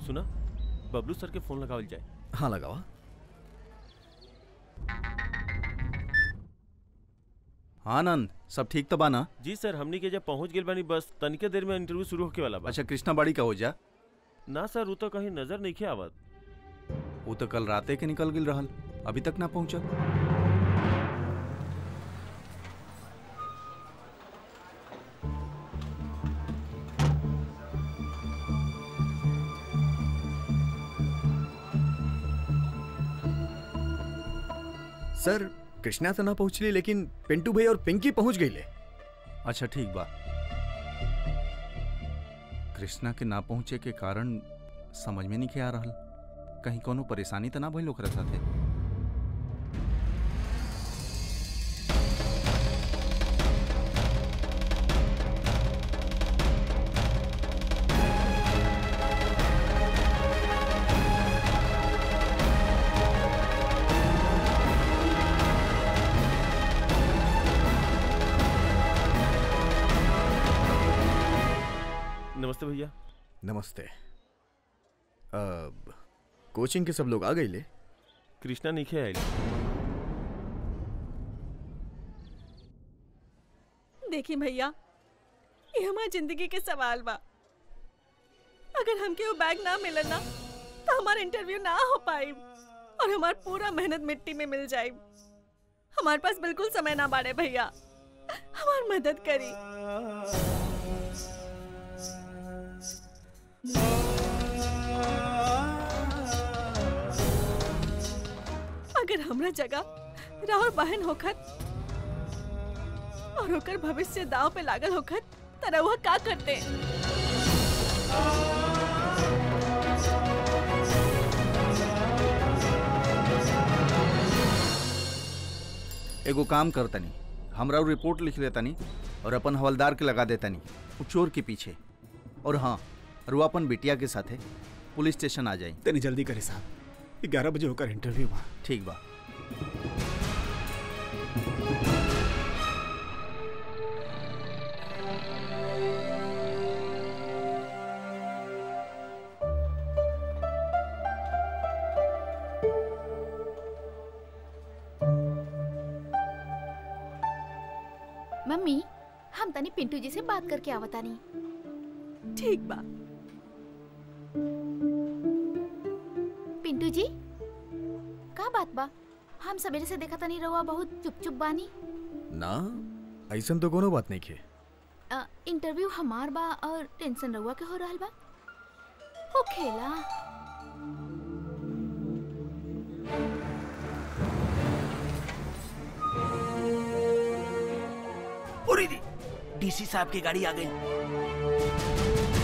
सुना, बबलू सर के फोन लगावल जाए। हाँ लगावा। हाँ आनंद, सब ठीक तो बा ना? जी सर, हमनी के जब पहुंच गए बानी, बस तनिके देर में इंटरव्यू शुरू होके वाला बा। अच्छा, कृष्णा बाड़ी का हो जा? ना सर, वो तो कहीं नजर नहीं खे आवत। वो तो कल राते के निकल गिल रहल, अभी तक ना पहुंचल। सर कृष्णा तो ना पहुंचली, लेकिन पिंटू भाई और पिंकी पहुंच गई ले। अच्छा ठीक बा। कृष्णा के ना पहुंचे के कारण समझ में नहीं आ रहल, कहीं कोनो परेशानी तो ना भइल ओकरा साथे। नमस्ते भैया। नमस्ते। कोचिंग के सब लोग आ गए ले? कृष्णा नहीं खे आइल। देखी भैया, ये हमारी जिंदगी के सवाल बा। अगर हमके वो बैग ना मिले ना तो हमारा इंटरव्यू ना हो पाई और हमार पूरा मेहनत मिट्टी में मिल जाए। हमारे पास बिल्कुल समय ना बाड़े भैया, हमारी मदद करी। अगर हमरा जगह राहुल बहन होखत और होकर भविष्य दाव पे लागल होखत त रउआ का करते? एगो काम करतनी, हमरा रिपोर्ट लिख लेतनी और अपन हवलदार के लगा देतनी वो चोर के पीछे। और हाँ, रुआ अपन बिटिया के साथे पुलिस स्टेशन आ जाई। तनी जल्दी करे साहब, 11 बजे होकर इंटरव्यू बा। ठीक बा। मम्मी, हम तनी पिंटू जी से बात करके आवतानी। ठीक बा। पिंटू जी, का बात बा? हम सवेरे से देखा तनी रहुआ बहुत चुप चुप बानी। ना, ऐसा तो कोनो बात नहीं खे। इंटरव्यू हमार बा और टेंशन रहुआ के हो रहल बा। हो खेला। डीसी साहब की गाड़ी आ गई।